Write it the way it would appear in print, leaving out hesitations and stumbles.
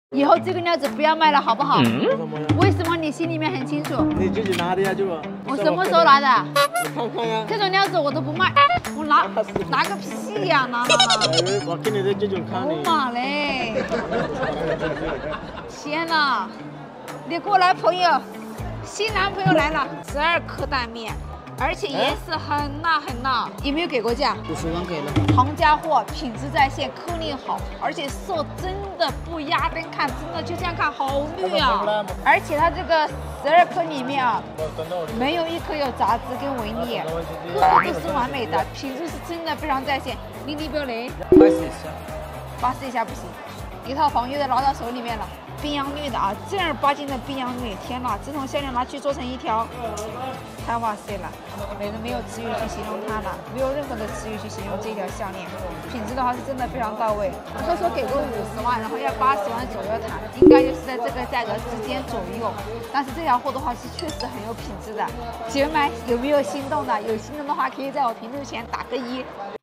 以后这个料子不要卖了，好不好？ 为什么呀？ 为什么你心里面很清楚？ 你自己拿的呀，就我什么时候拿的？ 你看看呀。 这种料子我都不卖，我拿个屁呀、拿！ 我给你的这种看你。 妈嘞！天哪！你过来，朋友，新男朋友来了，12颗蛋面。 而且颜色很辣很辣，有没有给过价 ？50万给了。 行家货，品质在线，颗粒好，而且色真的不压灯看，真的就这样看好绿啊！而且它这个12颗里面啊，没有一颗有杂质跟纹理，个个都是完美的，品质是真的非常在线。你不要雷，80以下不行。一套房又得拿到手里面了。 冰洋绿的啊，正儿八经的冰洋绿，天哪！这种项链拿去做成一条，太哇塞了，没有词语去形容它了，没有任何的词语去形容这条项链。品质的话是真的非常到位。他说给过50万，然后要80万左右谈，应该就是在这个价格之间左右。但是这条货的话是确实很有品质的。姐妹们有没有心动的？有心动的话可以在我评论前打个1。